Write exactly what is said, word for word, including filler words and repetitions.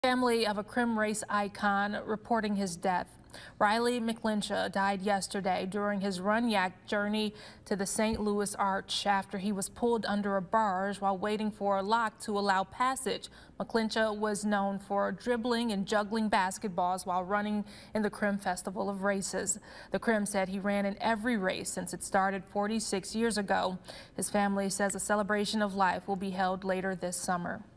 Family of a Crim race icon reporting his death. Riley McLincha died yesterday during his run yak journey to the Saint Louis Arch after he was pulled under a barge while waiting for a lock to allow passage. McLincha was known for dribbling and juggling basketballs while running in the Crim Festival of Races. The Crim said he ran in every race since it started forty-six years ago. His family says a celebration of life will be held later this summer.